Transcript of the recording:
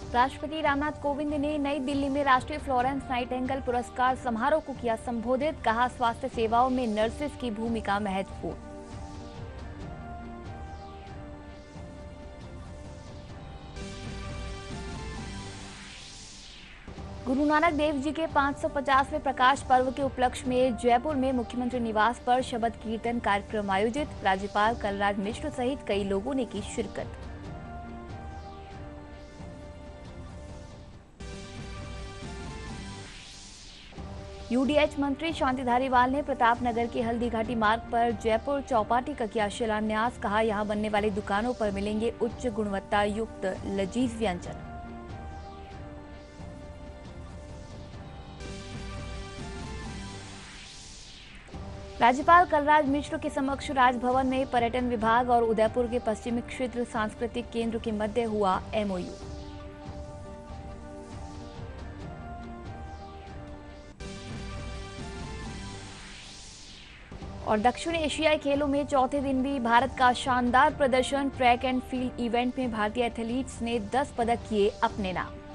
राष्ट्रपति रामनाथ कोविंद ने नई दिल्ली में राष्ट्रीय फ्लोरेंस नाइटिंगेल पुरस्कार समारोह को किया संबोधित। कहा, स्वास्थ्य सेवाओं में नर्सेस की भूमिका महत्वपूर्ण। गुरु नानक देव जी के 550वें प्रकाश पर्व के उपलक्ष्य में जयपुर में मुख्यमंत्री निवास पर शबद कीर्तन कार्यक्रम आयोजित। राज्यपाल कलराज मिश्र सहित कई लोगों ने की शिरकत। यूडीएच मंत्री शांति धारीवाल ने प्रतापनगर के हल्दी घाटी मार्ग पर जयपुर चौपाटी का किया शिलान्यास। कहा, यहां बनने वाली दुकानों पर मिलेंगे उच्च गुणवत्ता युक्त लजीज व्यंजन। राज्यपाल कलराज मिश्र के समक्ष राजभवन में पर्यटन विभाग और उदयपुर के पश्चिमी क्षेत्र सांस्कृतिक केंद्र के मध्य हुआ एमओयू। और दक्षिण एशियाई खेलों में चौथे दिन भी भारत का शानदार प्रदर्शन। ट्रैक एंड फील्ड इवेंट में भारतीय एथलीट्स ने 10 पदक किए अपने नाम।